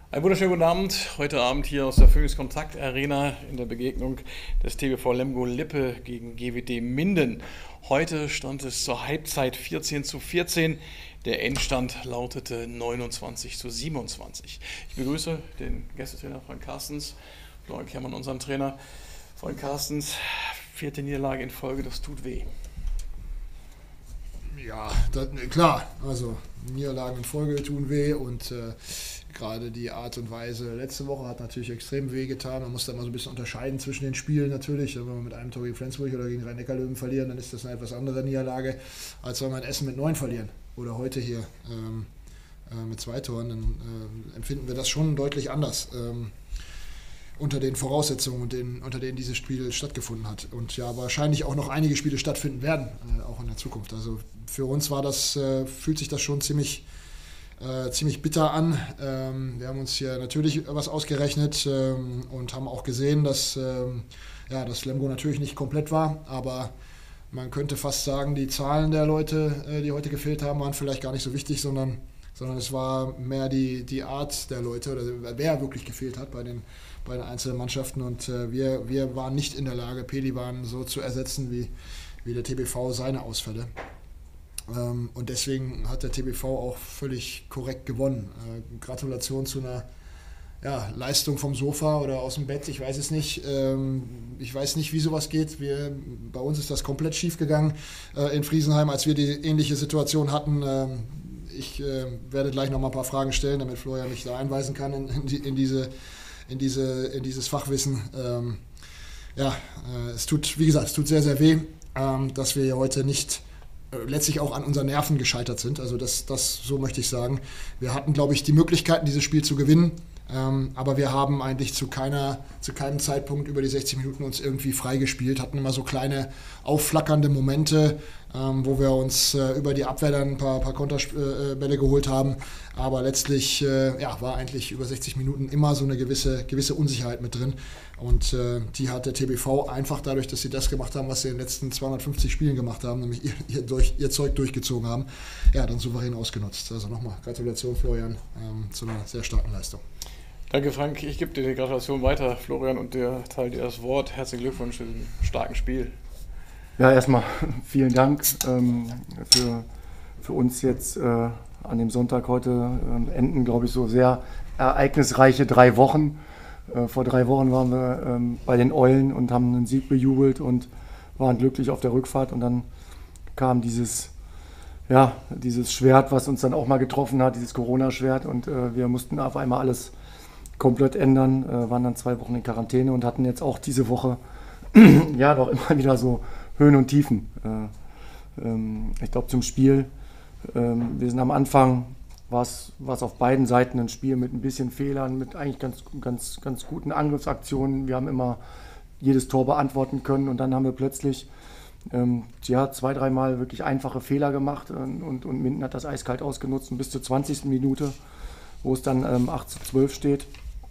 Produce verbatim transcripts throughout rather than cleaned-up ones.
Einen wunderschönen guten Abend. Heute Abend hier aus der Phoenix Kontakt Arena in der Begegnung des T B V Lemgo Lippe gegen G W D Minden. Heute stand es zur Halbzeit vierzehn zu vierzehn. Der Endstand lautete neunundzwanzig zu siebenundzwanzig. Ich begrüße den Gästetrainer Frank Carstens, Florian Kermann, unseren Trainer. Frank Carstens, vierte Niederlage in Folge, das tut weh. Ja, das, klar, also Niederlagen in Folge tun weh und äh, gerade die Art und Weise letzte Woche hat natürlich extrem weh getan. Man muss da mal so ein bisschen unterscheiden zwischen den Spielen natürlich. Wenn wir mit einem Tor gegen Flensburg oder gegen Rhein-Neckar-Löwen verlieren, dann ist das eine etwas andere Niederlage, als wenn wir in Essen mit neun verlieren. Oder heute hier ähm, äh, mit zwei Toren, dann äh, empfinden wir das schon deutlich anders. Ähm, unter den Voraussetzungen, und den, unter denen dieses Spiel stattgefunden hat. Und ja, wahrscheinlich auch noch einige Spiele stattfinden werden, äh, auch in der Zukunft. Also für uns war das, äh, fühlt sich das schon ziemlich, äh, ziemlich bitter an. Ähm, wir haben uns hier natürlich was ausgerechnet ähm, und haben auch gesehen, dass, ähm, ja, das Lemgo natürlich nicht komplett war, aber man könnte fast sagen, die Zahlen der Leute, äh, die heute gefehlt haben, waren vielleicht gar nicht so wichtig, sondern, sondern es war mehr die, die Art der Leute, oder wer wirklich gefehlt hat bei den bei den einzelnen Mannschaften, und äh, wir, wir waren nicht in der Lage, Pelivan so zu ersetzen wie, wie der T B V seine Ausfälle. Ähm, und deswegen hat der T B V auch völlig korrekt gewonnen. Äh, Gratulation zu einer ja, Leistung vom Sofa oder aus dem Bett, ich weiß es nicht. Ähm, ich weiß nicht, wie sowas geht. Wir, bei uns ist das komplett schief gegangen äh, in Friesenheim, als wir die ähnliche Situation hatten. Ähm, ich äh, werde gleich noch mal ein paar Fragen stellen, damit Florian mich da einweisen kann in, in, die, in diese In, diese, in dieses Fachwissen. Ähm, ja, äh, es tut, wie gesagt, es tut sehr, sehr weh, ähm, dass wir heute nicht äh, letztlich auch an unseren Nerven gescheitert sind. Also das, das, so möchte ich sagen. Wir hatten, glaube ich, die Möglichkeiten, dieses Spiel zu gewinnen, ähm, aber wir haben eigentlich zu keiner, zu keinem Zeitpunkt über die sechzig Minuten uns irgendwie freigespielt, hatten immer so kleine aufflackernde Momente, ähm, wo wir uns äh, über die Abwehr dann ein paar, paar Konterbälle geholt haben. Aber letztlich äh, ja, war eigentlich über sechzig Minuten immer so eine gewisse, gewisse Unsicherheit mit drin. Und äh, die hat der T B V einfach dadurch, dass sie das gemacht haben, was sie in den letzten zweihundertfünfzig Spielen gemacht haben, nämlich ihr, ihr, durch, ihr Zeug durchgezogen haben, ja, dann souverän ausgenutzt. Also nochmal Gratulation, Florian, ähm, zu einer sehr starken Leistung. Danke, Frank. Ich gebe dir die Gratulation weiter, Florian, und der teilt dir das Wort. Herzlichen Glückwunsch zu diesem starken Spiel. Ja, erstmal vielen Dank ähm, für, für uns jetzt äh, an dem Sonntag heute. Äh, enden, glaube ich, so sehr ereignisreiche drei Wochen. Äh, vor drei Wochen waren wir ähm, bei den Eulen und haben einen Sieg bejubelt und waren glücklich auf der Rückfahrt. Und dann kam dieses, ja, dieses Schwert, was uns dann auch mal getroffen hat, dieses Corona-Schwert. Und äh, wir mussten auf einmal alles komplett ändern, äh, waren dann zwei Wochen in Quarantäne und hatten jetzt auch diese Woche ja doch immer wieder so Höhen und Tiefen. Äh, ähm, ich glaube zum Spiel, ähm, wir sind am Anfang, war es auf beiden Seiten ein Spiel mit ein bisschen Fehlern, mit eigentlich ganz, ganz, ganz guten Angriffsaktionen. Wir haben immer jedes Tor beantworten können, und dann haben wir plötzlich ähm, ja, zwei, dreimal wirklich einfache Fehler gemacht, und, und, und Minden hat das eiskalt ausgenutzt, und bis zur zwanzigsten Minute, wo es dann ähm, acht zu zwölf steht.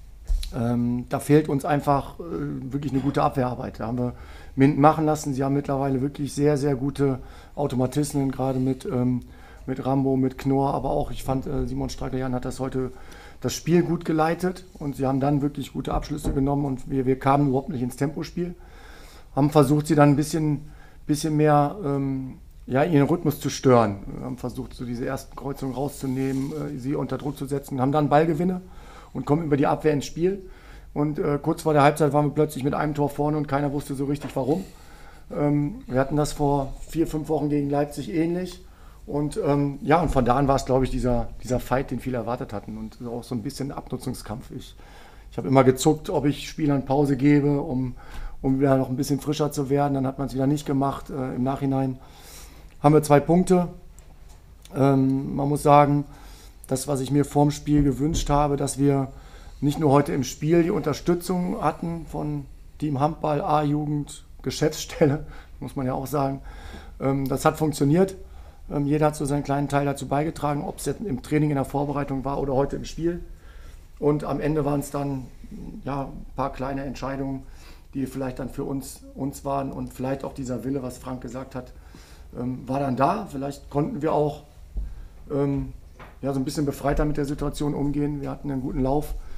Ähm, da fehlt uns einfach äh, wirklich eine gute Abwehrarbeit. Da haben wir Minden machen lassen. Sie haben mittlerweile wirklich sehr, sehr gute Automatismen, gerade mit, ähm, mit Rambo, mit Knorr, aber auch, ich fand, äh, Simon Strackelian hat das heute das Spiel gut geleitet, und sie haben dann wirklich gute Abschlüsse genommen, und wir, wir kamen überhaupt nicht ins Tempospiel. Haben versucht, sie dann ein bisschen, bisschen mehr ähm, ja, ihren Rhythmus zu stören. Wir haben versucht, so diese ersten Kreuzungen rauszunehmen, äh, sie unter Druck zu setzen, haben dann Ballgewinne und kommen über die Abwehr ins Spiel. Und äh, kurz vor der Halbzeit waren wir plötzlich mit einem Tor vorne, und keiner wusste so richtig warum. Ähm, wir hatten das vor vier, fünf Wochen gegen Leipzig ähnlich. Und ähm, ja, und von da an war es, glaube ich, dieser, dieser Fight, den viele erwartet hatten, und auch so ein bisschen Abnutzungskampf. Ich, ich habe immer gezuckt, ob ich Spielern Pause gebe, um, um wieder noch ein bisschen frischer zu werden. Dann hat man es wieder nicht gemacht. Äh, im Nachhinein haben wir zwei Punkte. Ähm, man muss sagen, das, was ich mir vorm Spiel gewünscht habe, dass wir nicht nur heute im Spiel die Unterstützung hatten von Team Handball, A-Jugend, Geschäftsstelle, muss man ja auch sagen. Ähm, das hat funktioniert. Ähm, jeder hat so seinen kleinen Teil dazu beigetragen, ob es jetzt im Training, in der Vorbereitung war oder heute im Spiel. Und am Ende waren es dann ja, ein paar kleine Entscheidungen, die vielleicht dann für uns, uns waren, und vielleicht auch dieser Wille, was Frank gesagt hat, ähm, war dann da. Vielleicht konnten wir auch ähm, ja, so ein bisschen befreiter mit der Situation umgehen. Wir hatten einen guten Lauf.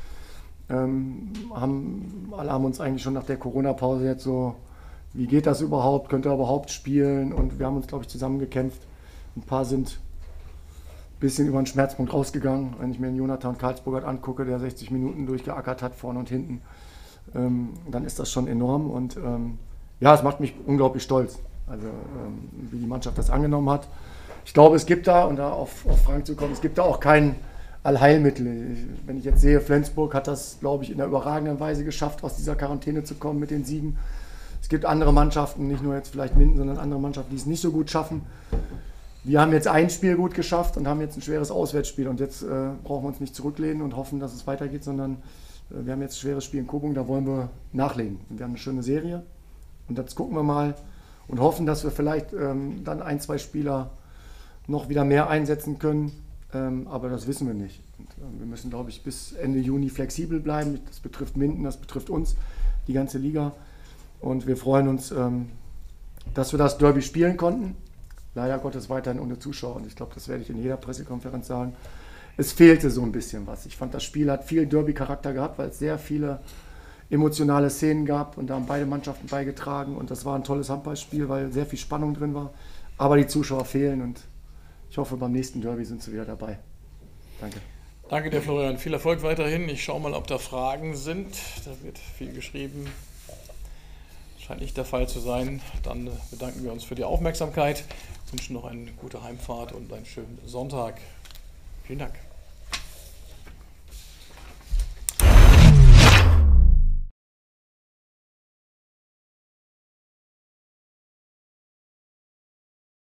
Ähm, haben, alle haben uns eigentlich schon nach der Corona-Pause jetzt so, wie geht das überhaupt, könnt ihr überhaupt spielen? Und wir haben uns, glaube ich, zusammengekämpft. Ein paar sind ein bisschen über den Schmerzpunkt rausgegangen. Wenn ich mir den Jonathan Karlsburger angucke, der sechzig Minuten durchgeackert hat, vorne und hinten, ähm, dann ist das schon enorm. Und ähm, ja, es macht mich unglaublich stolz, also ähm, wie die Mannschaft das angenommen hat. Ich glaube, es gibt da, und da auf, auf Frank zu kommen, es gibt da auch kein Allheilmittel. Ich, wenn ich jetzt sehe, Flensburg hat das, glaube ich, in einer überragenden Weise geschafft, aus dieser Quarantäne zu kommen mit den Siegen. Es gibt andere Mannschaften, nicht nur jetzt vielleicht Minden, sondern andere Mannschaften, die es nicht so gut schaffen. Wir haben jetzt ein Spiel gut geschafft und haben jetzt ein schweres Auswärtsspiel. Und jetzt äh, brauchen wir uns nicht zurücklehnen und hoffen, dass es weitergeht, sondern äh, wir haben jetzt ein schweres Spiel in Kobung, da wollen wir nachlegen. Und wir haben eine schöne Serie und jetzt gucken wir mal und hoffen, dass wir vielleicht ähm, dann ein, zwei Spieler noch wieder mehr einsetzen können. Ähm, aber das wissen wir nicht. Und, äh, wir müssen, glaube ich, bis Ende Juni flexibel bleiben. Das betrifft Minden, das betrifft uns, die ganze Liga. Und wir freuen uns, ähm, dass wir das Derby spielen konnten. Leider Gottes weiterhin ohne Zuschauer. Und ich glaube, das werde ich in jeder Pressekonferenz sagen. Es fehlte so ein bisschen was. Ich fand, das Spiel hat viel Derby-Charakter gehabt, weil es sehr viele emotionale Szenen gab. Und da haben beide Mannschaften beigetragen. Und das war ein tolles Handballspiel, weil sehr viel Spannung drin war. Aber die Zuschauer fehlen. Und ich hoffe, beim nächsten Derby sind sie wieder dabei. Danke. Danke dir, Florian. Viel Erfolg weiterhin. Ich schaue mal, ob da Fragen sind. Da wird viel geschrieben. Scheint nicht der Fall zu sein. Dann bedanken wir uns für die Aufmerksamkeit, wünschen noch eine gute Heimfahrt und einen schönen Sonntag. Vielen Dank.